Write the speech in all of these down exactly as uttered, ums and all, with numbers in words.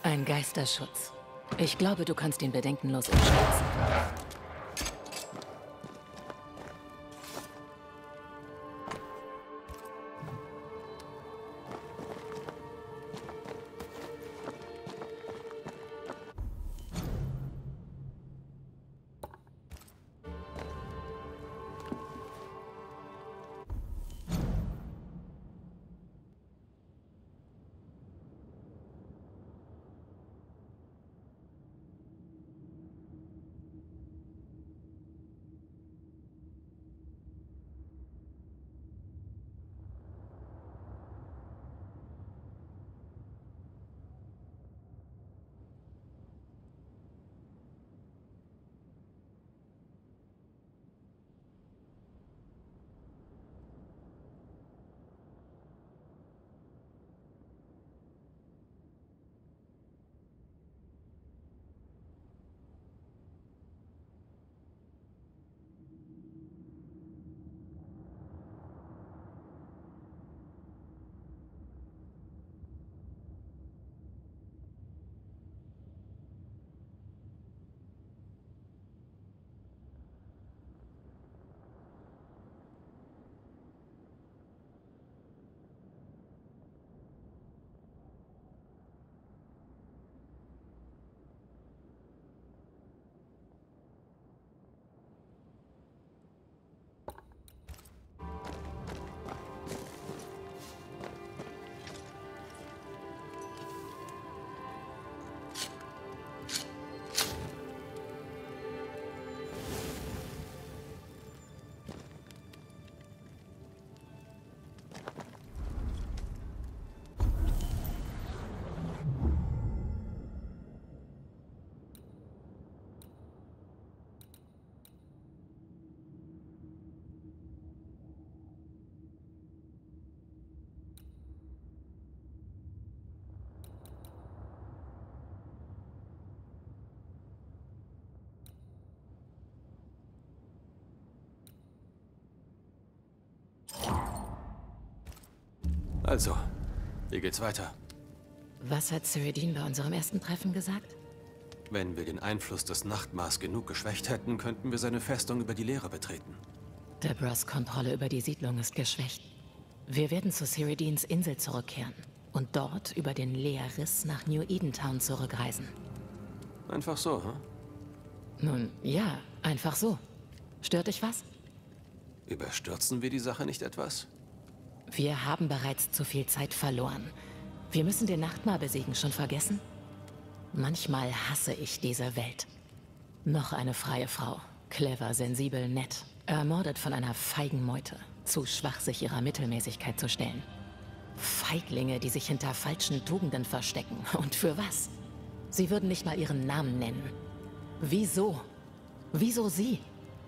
Ein Geisterschutz. Ich glaube, du kannst ihn bedenkenlos umstürzen. Also, wie geht's weiter? Was hat Cyrodiil bei unserem ersten Treffen gesagt? Wenn wir den Einfluss des Nachtmaß genug geschwächt hätten, könnten wir seine Festung über die Leere betreten. Debras Kontrolle über die Siedlung ist geschwächt. Wir werden zu Cyrodiils Insel zurückkehren und dort über den Leerriss nach New Edentown zurückreisen. Einfach so, hm? Nun, ja, einfach so. Stört dich was? Überstürzen wir die Sache nicht etwas? Wir haben bereits zu viel Zeit verloren. Wir müssen den Nachtmar besiegen, schon vergessen? Manchmal hasse ich diese Welt. Noch eine freie Frau. Clever, sensibel, nett. Ermordet von einer feigen Meute. Zu schwach, sich ihrer Mittelmäßigkeit zu stellen. Feiglinge, die sich hinter falschen Tugenden verstecken. Und für was? Sie würden nicht mal ihren Namen nennen. Wieso? Wieso sie?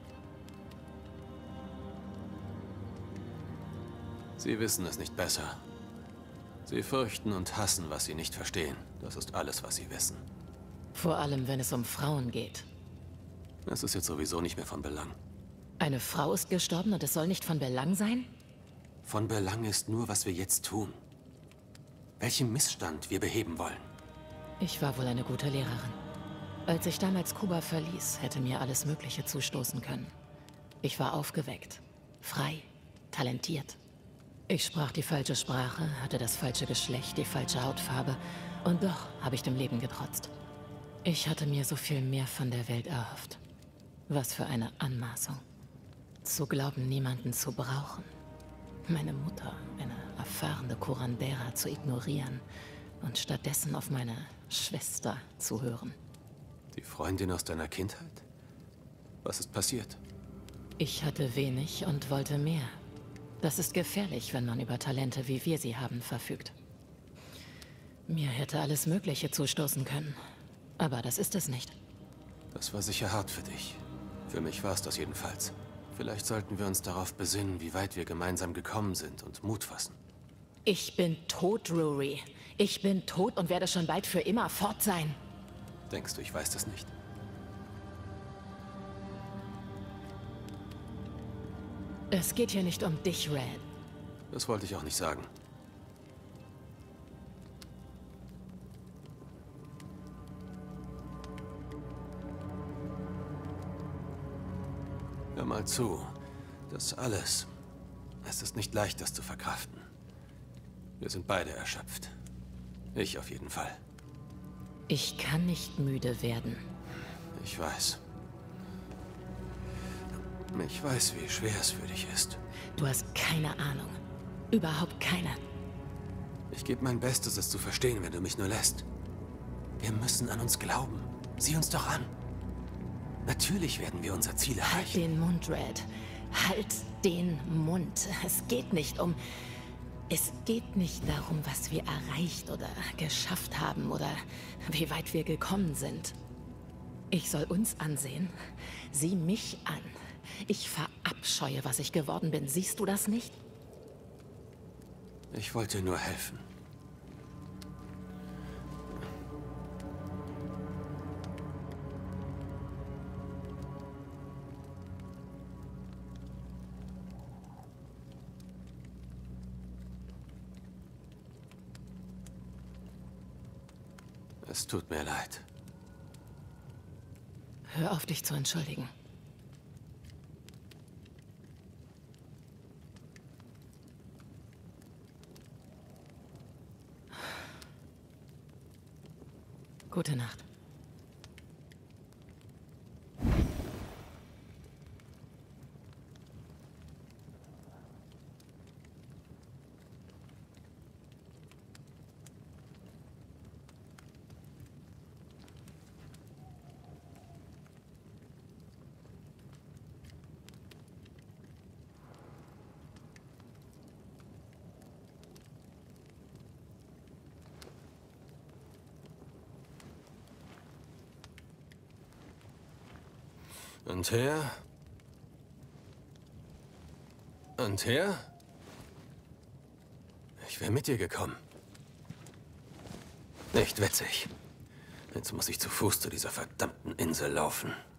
Sie wissen es nicht besser. Sie fürchten und hassen, was sie nicht verstehen. Das ist alles, was sie wissen. Vor allem, wenn es um Frauen geht. Es ist jetzt sowieso nicht mehr von Belang. Eine Frau ist gestorben und es soll nicht von Belang sein? Von Belang ist nur, was wir jetzt tun. Welchen Missstand wir beheben wollen. Ich war wohl eine gute Lehrerin. Als ich damals Kuba verließ, hätte mir alles Mögliche zustoßen können. Ich war aufgeweckt, frei, talentiert. Ich sprach die falsche Sprache, hatte das falsche Geschlecht, die falsche Hautfarbe und doch habe ich dem Leben getrotzt. Ich hatte mir so viel mehr von der Welt erhofft. Was für eine Anmaßung. Zu glauben, niemanden zu brauchen. Meine Mutter, eine erfahrene Curandera, zu ignorieren und stattdessen auf meine Schwester zu hören. Die Freundin aus deiner Kindheit? Was ist passiert? Ich hatte wenig und wollte mehr. Das ist gefährlich, wenn man über Talente, wie wir sie haben, verfügt. Mir hätte alles Mögliche zustoßen können. Aber das ist es nicht. Das war sicher hart für dich. Für mich war es das jedenfalls. Vielleicht sollten wir uns darauf besinnen, wie weit wir gemeinsam gekommen sind und Mut fassen. Ich bin tot, Ruri. Ich bin tot und werde schon bald für immer fort sein. Denkst du, ich weiß das nicht? Es geht hier nicht um dich, Red. Das wollte ich auch nicht sagen. Hör mal zu. Das alles. Es ist nicht leicht, das zu verkraften. Wir sind beide erschöpft. Ich auf jeden Fall. Ich kann nicht müde werden. Ich weiß. Ich weiß, wie schwer es für dich ist. Du hast keine Ahnung. Überhaupt keine. Ich gebe mein Bestes, es zu verstehen, wenn du mich nur lässt. Wir müssen an uns glauben. Sieh uns doch an. Natürlich werden wir unser Ziel erreichen. Halt den Mund, Red. Halt den Mund. Es geht nicht um... Es geht nicht darum, was wir erreicht oder geschafft haben oder wie weit wir gekommen sind. Ich soll uns ansehen. Sieh mich an. Ich verabscheue, was ich geworden bin. Siehst du das nicht? Ich wollte nur helfen. Es tut mir leid. Hör auf, dich zu entschuldigen. Gute Nacht. Und her? Und her? Ich wäre mit dir gekommen. Nicht witzig. Jetzt muss ich zu Fuß zu dieser verdammten Insel laufen.